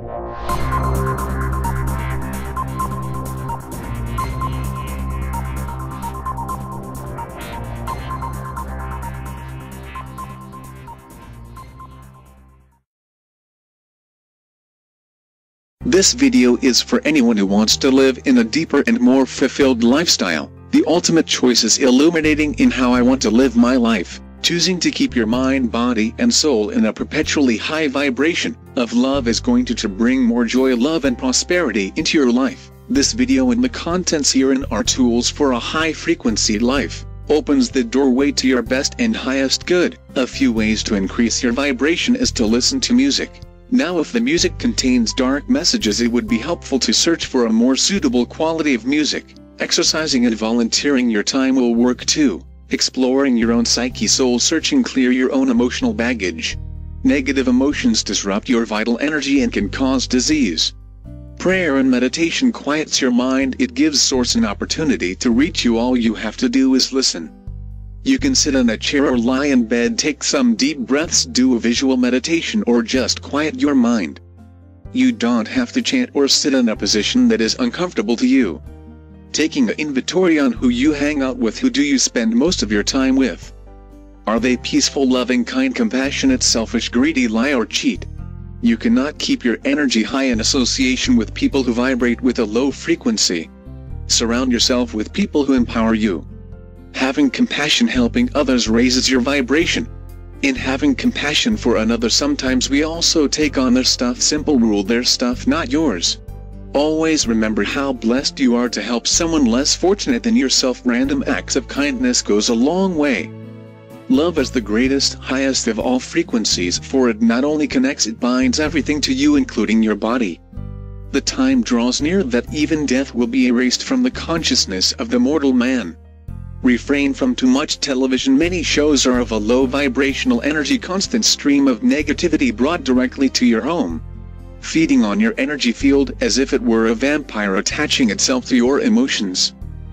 This video is for anyone who wants to live in a deeper and more fulfilled lifestyle. The ultimate choice is illuminating in how I want to live my life, choosing to keep your mind, body, and soul in a perpetually high vibration of love is going to bring more joy, love, and prosperity into your life. This video and the contents herein are tools for a high-frequency life. Opens the doorway to your best and highest good. A few ways to increase your vibration is to listen to music. Now, if the music contains dark messages, it would be helpful to search for a more suitable quality of music. Exercising and volunteering your time will work too. Exploring your own psyche, soul searching, clear your own emotional baggage. Negative emotions disrupt your vital energy and can cause disease. Prayer and meditation quiets your mind. It gives source an opportunity to reach you. All you have to do is listen. You can sit in a chair or lie in bed, take some deep breaths, do a visual meditation, or just quiet your mind. You don't have to chant or sit in a position that is uncomfortable to you. Taking an inventory on who you hang out with, who do you spend most of your time with? Are they peaceful, loving, kind, compassionate, selfish, greedy, lie, or cheat? You cannot keep your energy high in association with people who vibrate with a low frequency. Surround yourself with people who empower you. Having compassion, helping others raises your vibration. In having compassion for another, sometimes we also take on their stuff. Simple rule: their stuff, not yours. Always remember how blessed you are to help someone less fortunate than yourself. Random acts of kindness goes a long way. Love is the greatest, highest of all frequencies, for it not only connects, it binds everything to you, including your body. The time draws near that even death will be erased from the consciousness of the mortal man. Refrain from too much television. Many shows are of a low vibrational energy, constant stream of negativity brought directly to your home, feeding on your energy field as if it were a vampire attaching itself to your emotions.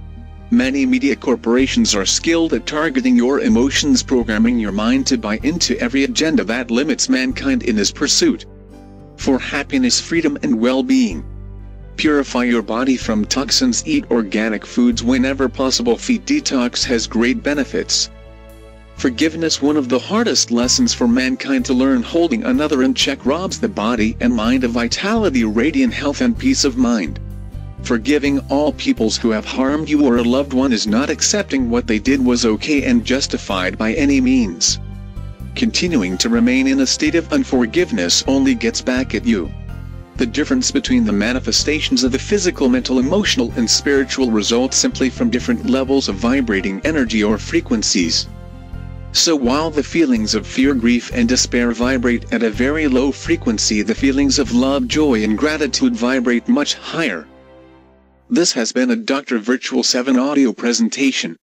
Many media corporations are skilled at targeting your emotions, programming your mind to buy into every agenda that limits mankind in his pursuit for happiness, freedom, and well-being. Purify your body from toxins. Eat organic foods whenever possible. Feed detox has great benefits. Forgiveness, one of the hardest lessons for mankind to learn. Holding another in check robs the body and mind of vitality, radiant health, and peace of mind. Forgiving all peoples who have harmed you or a loved one is not accepting what they did was okay and justified by any means. Continuing to remain in a state of unforgiveness only gets back at you. The difference between the manifestations of the physical, mental, emotional, and spiritual results simply from different levels of vibrating energy or frequencies. So while the feelings of fear, grief, and despair vibrate at a very low frequency, the feelings of love, joy, and gratitude vibrate much higher. This has been a Dr. Virtual 7 audio presentation.